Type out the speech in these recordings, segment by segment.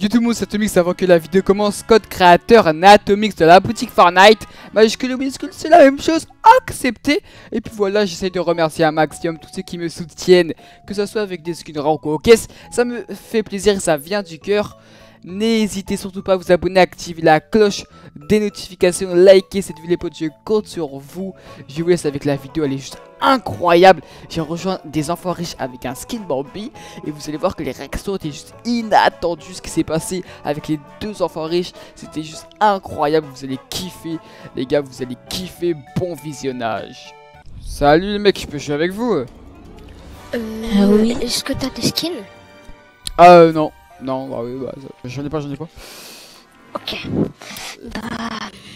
Du tout le monde, c'est Atomix. Avant que la vidéo commence, code créateur Natomix de la boutique Fortnite. Majuscule ou minuscule, c'est la même chose, accepté. Et puis voilà, j'essaie de remercier un maximum tous ceux qui me soutiennent, que ce soit avec des skins rares ou quoi. Ok, ça me fait plaisir, ça vient du cœur. N'hésitez surtout pas à vous abonner, activer la cloche des notifications, liker cette vidéo, potes, je compte sur vous. Je vous laisse avec la vidéo, elle est juste incroyable. J'ai rejoint des enfants riches avec un skin Bambi et vous allez voir que les réactions étaient juste inattendues. Ce qui s'est passé avec les deux enfants riches, c'était juste incroyable. Vous allez kiffer, les gars, vous allez kiffer. Bon visionnage. Salut les mecs, je peux jouer avec vous? Oui. Est-ce que t'as des skins? Non. Non, bah oui, bah j'en ai pas. Ok. Bah...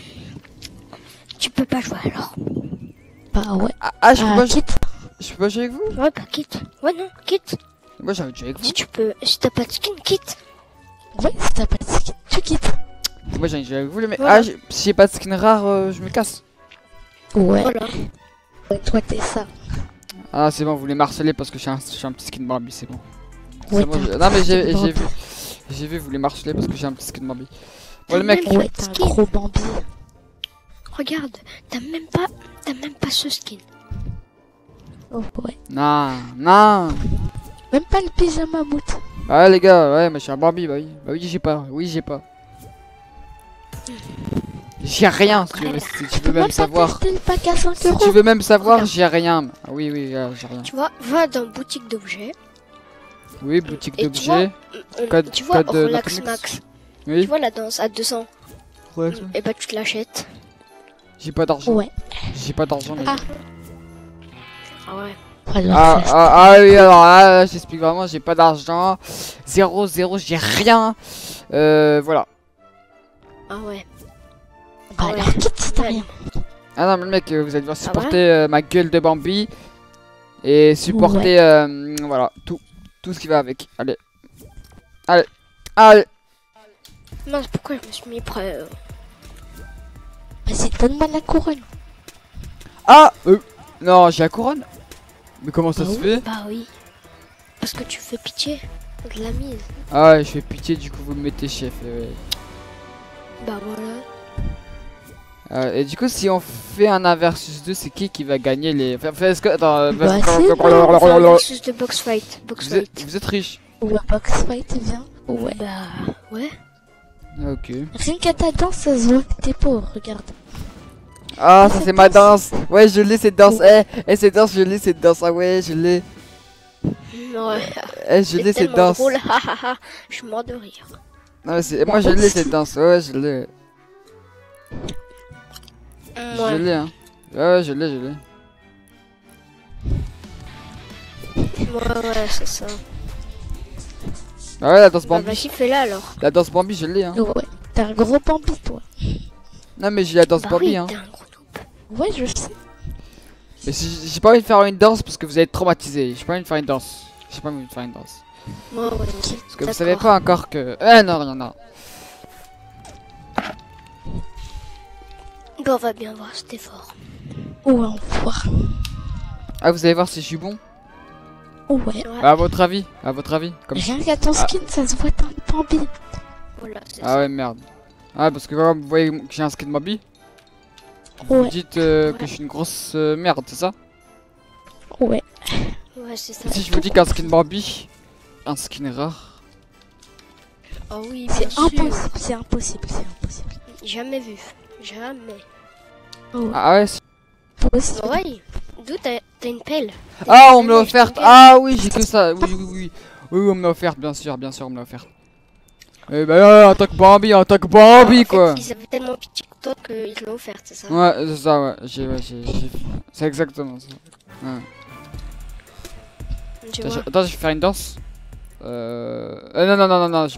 Tu peux pas jouer alors. Bah ouais. Je peux pas jouer. Je peux pas jouer avec vous? Ouais, bah quitte. Ouais, non, quitte. Moi j'ai envie de jouer avec vous. Si tu peux... Si t'as pas de skin, quitte. Ouais, si t'as pas de skin, tu quittes. Moi j'ai envie de jouer avec vous les mecs. Voilà. Si j'ai pas de skin rare, je me casse. Ouais. Voilà. Ouais, toi t'es ça. Ah c'est bon, vous voulez m'harceler parce que je suis un petit skin Bambi, c'est bon. Ouais, Bon, non mais j'ai vu, vous voulez m'harceler parce que j'ai un petit skin Bambi. Bon le mec. Ouais, t'as un gros Bambi. Regarde, t'as même pas ce skin. Oh ouais. Non. Même pas le pyjama mout. Ouais les gars, ouais, mais je suis un Bambi, bah oui. Bah oui j'ai pas, J'ai rien, si tu veux même savoir. Le pack à 5 Si euros. tu veux même savoir, j'ai rien. Ah oui, j'ai rien. Tu vois, va dans boutique d'objets. Oui, boutique Et d'objets. Code- tu vois, code, Relax Natomix. Max. Oui. Tu vois la danse à 200. Relax. Et bah tu te l'achètes. J'ai pas d'argent. Ouais. J'ai pas d'argent. Ah. Ah ouais. Alors, Oui, alors là, j'explique vraiment, j'ai pas d'argent. 0, j'ai rien. Voilà. Ah ouais. bah ouais. alors quitte si t'as rien. Ah non, mais le mec, vous allez devoir Ah supporter ma gueule de Bambi. Et supporter, voilà, tout ce qui va avec. Allez. Mince, pourquoi je me suis mis prêt Vas-y, donne-moi la couronne. Ah non, j'ai la couronne. Mais comment ça Bah se oui. fait? Bah oui. Parce que tu fais pitié de la mise. Ah ouais, je fais pitié, du coup vous me mettez chef. Bah voilà. Et du coup, si on fait un 1 versus 2, c'est qui va gagner les... Enfin, est-ce que... Attends, Bah, parce que- c'est bon. Enfin, versus de box fight. vous êtes riche. Ouais, box fight, viens. Ouais. Bah ouais. Ah, ok. Rien qu'à ta danse, ça se voit que t'es pauvre, regarde. Ah, ça c'est ma danse. Ouais, je l'ai cette danse. Cette danse, je l'ai cette danse. Ah ouais, je l'ai. Ouais. Je l'ai C'est cette tellement danse. drôle. Je suis mort de rire. Non, mais moi je l'ai cette danse. Ouais, je l'ai. Je Ouais. l'ai, hein. Ouais, je l'ai. Ouais, c'est ça. Ah ouais, la danse Bah Bambi. vas-y, fais-la alors. La danse Bambi, je l'ai, hein. Ouais. T'as un gros Bambi, toi. Non, mais j'ai la danse Bah Bambi, oui, hein. t'es un gros noob. Ouais, je sais. Mais j'ai pas envie de faire une danse parce que vous allez être traumatisé. J'ai pas envie de faire une danse. Ouais, ouais. Parce que vous savez pas encore que... non, rien, non. Bah on va bien voir cet effort. Ouais, on va voir. Ah, vous allez voir si je suis bon. Ouais. Ouais. À votre avis, comme... Rien qu'à ton skin, ça se voit un Bambi. Voilà, c'est Ah ouais, merde. Ah, parce que comme vous voyez que j'ai un skin Bambi, vous Ouais. dites que je suis une grosse merde, c'est ça? Ouais. ça. Ouais, c'est ça. Si je vous dis qu'un skin Bambi, un skin rare... Oh oui, C'est bien sûr. impossible, c'est impossible. Jamais vu. Jamais. Ouais. Ah ouais, Possible. Ouais. D'où t'as une pelle? Ah, on me l'a offerte. Ah oui, j'ai que ça. Oui, on me l'a offerte, bien sûr, on me l'a offerte. Eh bah, attaque Bambi, En quoi. fait, ils avaient tellement pitié que toi qu'ils te l'ont offerte, c'est ça? Ouais, c'est ça, ouais. C'est exactement ça. Ouais. Tu vois? Attends, je vais faire une danse. Non,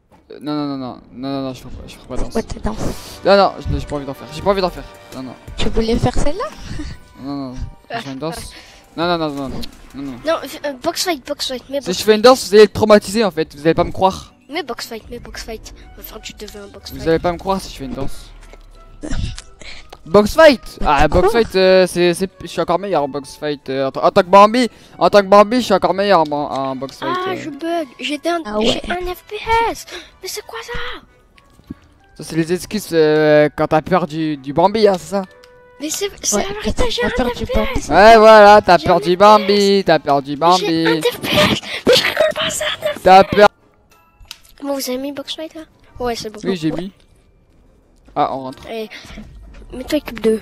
je ferai pas danse. Ouais, ta danse. Non, j'ai pas envie d'en faire. Non. Tu voulais faire celle-là? Non, je fais une danse. Non. Non, box fight, mais Si box je fais une danse, vous allez être traumatisé en fait, vous allez pas me croire. Mais box fight. On va faire du 2v1 box Vous fight. allez pas me croire si je fais une danse. Box fight. Ah, box fight, je suis encore meilleur en box fight. En tant que Bambi, je suis encore meilleur en box fight. Ah, je bug. J'ai un FPS. Mais c'est quoi ça? Ça, c'est les excuses quand t'as peur du Bambi, hein, c'est ça? Mais c'est Ouais, la vérité, j'ai un peur du FPS. Ouais, voilà, t'as J'ai peur un du Bambi, t'as peur du J'ai un Bambi, FPS. Mais je rigole pas ça. t'as peur. Bon, vous avez mis box fight là? Ouais, c'est bon. Oui, j'ai mis. Ah, on rentre. Allez, mets-toi équipe 2.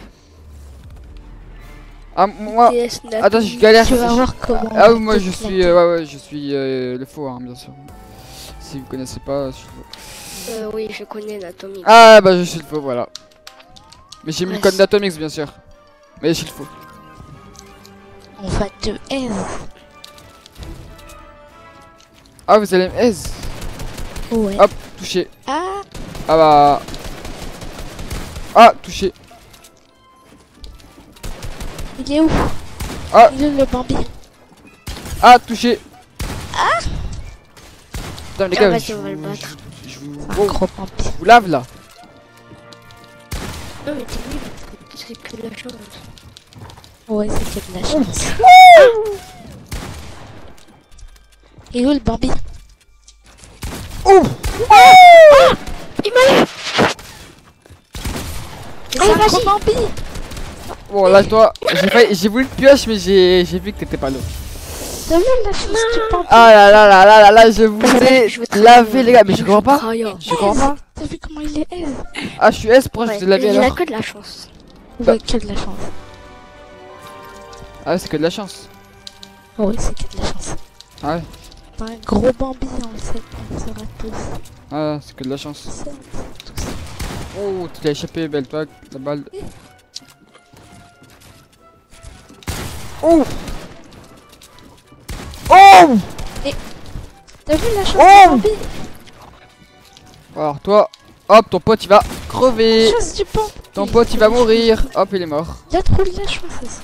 Ah, moi. Attends, je galère. Tu vas voir comment. Ah oui, on moi te je suis, flatte. ouais, je suis le faux, hein, bien sûr. Si vous connaissez pas, je suis le faux. Oui, je connais l'anatomie. Ah bah je suis le faux, voilà. Mais j'ai mis le Ouais, code d'Atomix, bien sûr. Mais je suis le faux. On va te aise. Ah, vous allez me aise. Ouais. Hop, touché. Ah, Ah bah. Ah, touché. il est où? Ah. Il est où le Bambi? Ah, touché. Ah. Putain, les Ah, gars, vas-y, je on va le vous, battre. je vous, Un oh, gros Bambi. je vous lave là. Non, mais t'es nul. C'est que de la chance. Ouais, c'est que de la chance. Il est où le Bambi? Ouh. Il m'a eu. C'est un gros Bambi! Bon, lâche-toi. J'ai voulu te pioche, mais j'ai vu que t'étais pas là. T'as vu la chance du Bambi? Ah là là là là là là, je vous ai Je veux te lavé trahir. les gars, mais je comprends pas. Trahir. Je comprends pas. T'as vu comment il est aise? Ah, je suis S, pourquoi Ouais, je te lavé il a alors? que de la chance. Ouais, que de la chance. Ah, c'est que de la chance. Ouais, c'est que de la chance. Ah ouais, T'as un gros Bambi, on le sait, on le saura tous. ah, c'est que de la chance. C'est tout ça. Oh, tu l'as échappé, belle pack, la balle. Oh. Oh. T'as vu la chance Oh! du Bambi? Alors toi, hop, ton pote il va crever. La chance du Bambi! Ton pote il va mourir. Hop, il est mort. Il a trop de la chance, ça.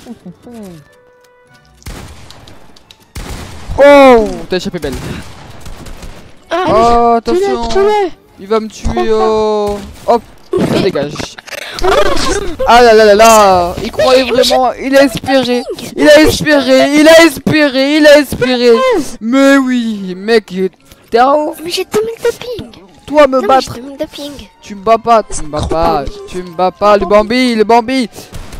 Oh, t'as échappé, belle. Ah, Oh, Tue-le, attention. tue-le! Il va me Trop tuer. fort. Oh. Hop, ça dégage. Ah là là là là. Il croyait vraiment. Il a espéré. Il a espéré. Il a espéré. Il a espéré. Mais oui, mec, t'es un ouf. mais j'ai 2000 de ping. Toi me Non, mais j'ai battre. 2000 de ping. Tu me bats pas. Tu me bats pas. Tu me bats pas. Le Bambi. Le Bambi.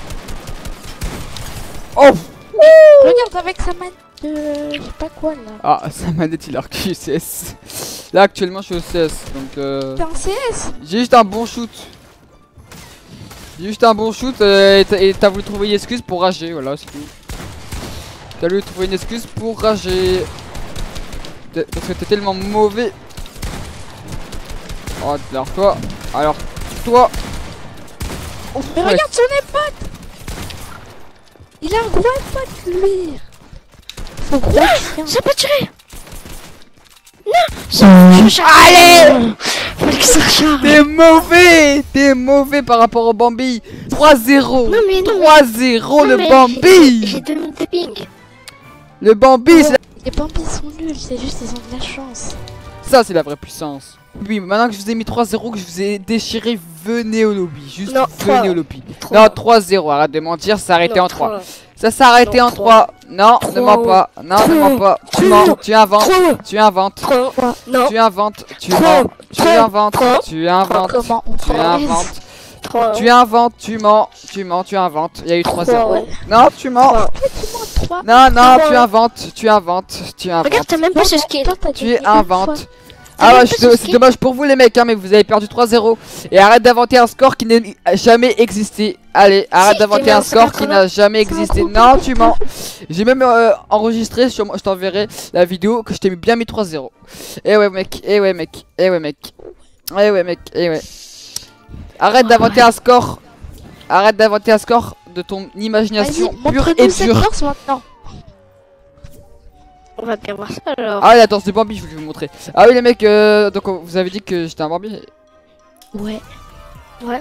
Oh. Regarde avec sa main de... je sais pas quoi, là. Ah, sa manette il a reculé CS. Là actuellement je suis au CS donc T'es en CS? j'ai juste un bon shoot. J'ai juste un bon shoot et t'as voulu trouver une excuse pour rager, voilà c'est tout. T'as voulu trouver une excuse pour rager. Parce que t'es tellement mauvais. Oh, alors toi. Ouf, Mais ouais. regarde son époque! Il a un gros époque, lui! Son gros chien! Ça peut tirer. Non, allez. Faut que ça recharge. T'es mauvais par rapport au Bambi. 3-0. Non, mais non, 3-0 le mais J'ai Bambi. 2000 de ping. Le Bambi, c'est Les Bambis sont nuls, c'est juste qu'ils ont de la chance. ça, c'est la vraie puissance. Oui, maintenant que je vous ai mis 3-0, que je vous ai déchiré, venez au lobby. Juste Non, venez 3. au lobby. Non, 3-0, arrête de mentir, ça s'arrêtait Non, en 3. 3. Ça s'est arrêté Non, en 3. 3. Non, ne mens pas. Non, ne mens pas. Tu mens, tu inventes. 3. Tu inventes. 3. Non. Tu inventes. Tu Trois. mens. Tu Trois. inventes. Trois. Tu inventes. Comment on Tu fait inventes. 3. Tu inventes. Tu mens. Tu mens. Tu inventes. Il y a eu 3-0. Ouais. Non, tu mens. 3. Non, non, Trois. tu inventes. Tu inventes. Tu inventes. Regarde, t'as même pas ce skin. Tu inventes. T'as Ah même ouais, pas ce c'est skin. dommage pour vous les mecs, hein, mais vous avez perdu 3-0. Et arrête d'inventer un score qui n'a jamais existé. Allez, arrête Si, d'inventer t'es un bien, score c'est qui pas n'a jamais existé. trop Non, bien. tu mens. J'ai même enregistré, je t'enverrai la vidéo que je t'ai bien mis 3-0. Eh ouais mec, eh ouais mec, eh ouais mec. Eh ouais mec, eh ouais. Arrête d'inventer un score. Arrête d'inventer un score de ton imagination Vas-y, pure et montre-nous cette dure. force maintenant. On va bien voir ça alors. Ah la danse de Bambi, je vais vous montrer. Ah oui les mecs, donc vous avez dit que j'étais un Bambi. Ouais. Ouais.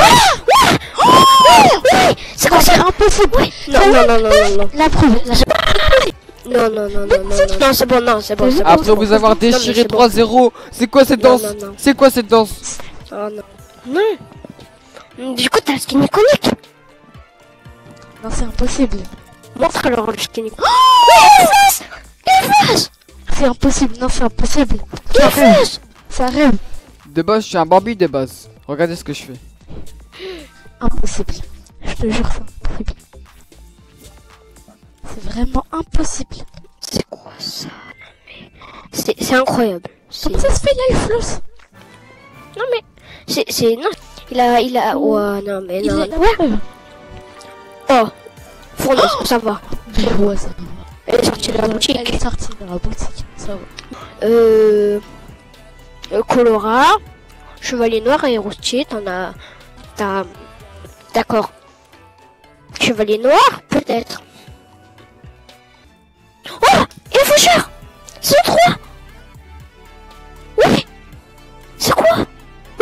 C'est quoi ça? C'est impossible. Oui. Non, non, non, non, non, non. La preuve, la Non, non, non, non, non, non. Non, c'est bon, non, c'est bon, c'est bon. Après c'est bon. vous avoir Non, mais déchiré c'est bon. 3-0, c'est quoi cette Non, danse? non, non. C'est quoi cette danse? Oh non. Non. Du coup, t'as le skin iconique. Non, c'est impossible. Montre alors le skin iconique. C'est impossible, non, c'est impossible. C'est un rêve. De base, je suis un Bambi de base. Regardez ce que je fais. Impossible. Je te jure, c'est impossible. C'est vraiment impossible. C'est quoi ça? C'est incroyable. Comment ça se fait, il a eu floss? Non mais c'est non. Il a ouais non mais non. Ouais. Oh fourneuse, ça va. Ouais, ça va. Elle est sortie de la boutique. Elle est sortie de la boutique, ça va. Colora, Chevalier Noir et Roustier, t'as d'accord. Chevalier Noir, peut-être. Oh, et le faucheur. C'est 3. Oui. C'est quoi? Oui.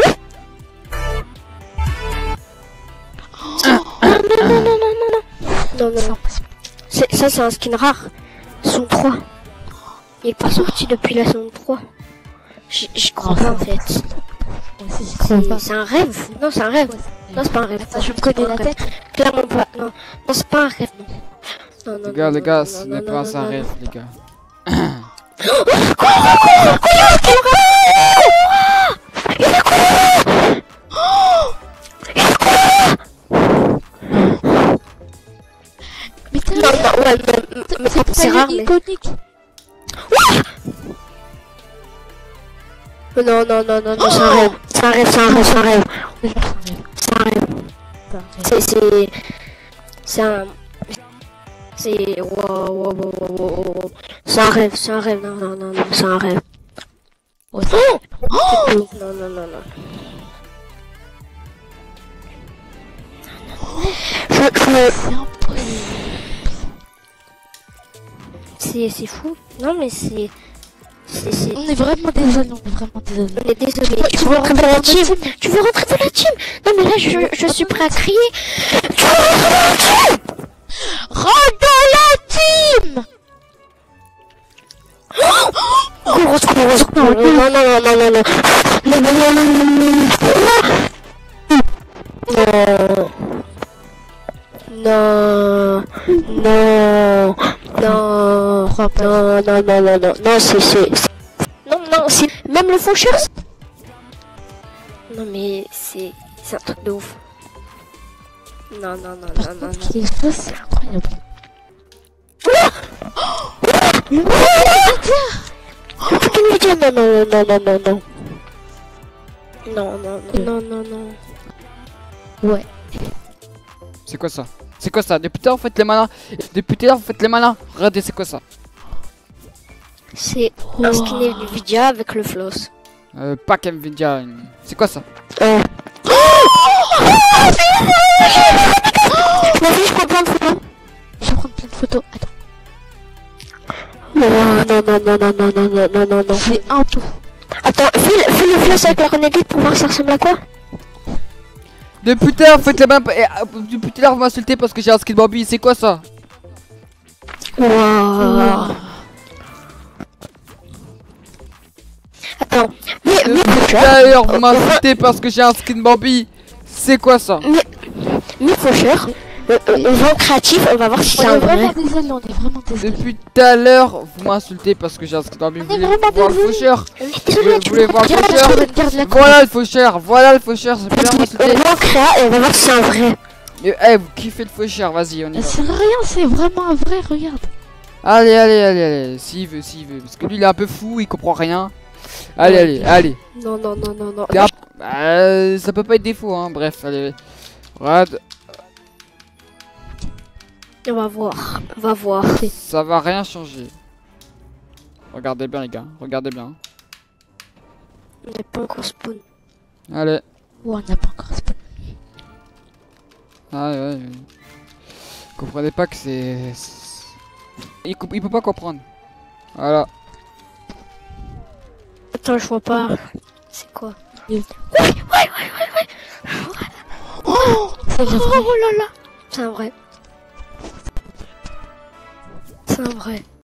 Non. Ça c'est un skin rare. Saison 3. Il est pas sorti depuis la saison 3. J'y crois pas en fait. C'est un rêve. Non, c'est un rêve. Non, c'est pas un rêve. Attends, je me connais la tête. Clairement pas. Non, c'est pas un rêve. Non. Les gars, ce n'est pas un rêve, les gars. Mais t'as mais c'est rare. Mais... iconique. Non, c'est un rêve. C'est un rêve. C'est un... C'est... Wow. C'est un rêve. Non, c'est un rêve. Oh Non. C'est fou. Non mais c'est... On est vraiment désolé, On est désolé. Tu veux rentrer dans la team? Non mais là je suis prêt à crier. Tu veux rentrer dans la team? Rentre dans la team. Non, c'est même le faucheur. Non mais c'est un truc de ouf. Non. C'est incroyable. Non. Ouais. C'est quoi ça? Depuis tout à l'heure, vous faites les malins. Regardez, c'est quoi ça? C'est un skin Nvidia avec le floss. Pas Nvidia. C'est quoi ça? Vas-y, je prends plein de photos. Je vais prendre plein de photos. Attends. Non. C'est un tout. Attends, fais le floss avec la renégade pour voir si ça ressemble à quoi? Depuis tout à l'heure, depuis tout à l'heure, vous m'insultez parce que j'ai un skin Bambi. C'est quoi ça? Wow. Attends, mais Depuis tout à l'heure, vous m'insultez parce que j'ai un skin Bambi. C'est quoi ça? Mais faucheur, on va en créatif, on va voir si c'est un vrai. On est vraiment désolé. Depuis tout à l'heure, vous m'insultez parce que j'ai un skin Bambi. Vous voulez voir le faucheur? Vous voulez voir le faucheur? Voilà le faucheur, c'est bien m'insulter. On va en créa et on va voir si c'est un vrai. Eh, vous kiffez le faucheur, vas-y, on y va. C'est rien, c'est vraiment un vrai, regarde. Allez, s'il veut. Parce que lui, il est un peu fou, il comprend rien. Allez. Non. Ça peut pas être des faux, hein, bref, allez. Regarde, On va voir. ça va rien changer. Regardez bien, les gars, regardez bien. On n'est pas encore spawn. Allez. Oh, on n'a pas encore spawn. Ouais. Comprenez pas que c'est... Il peut pas comprendre. Voilà. Attends, je vois pas. C'est quoi? Ouais. Oh là là. C'est un vrai.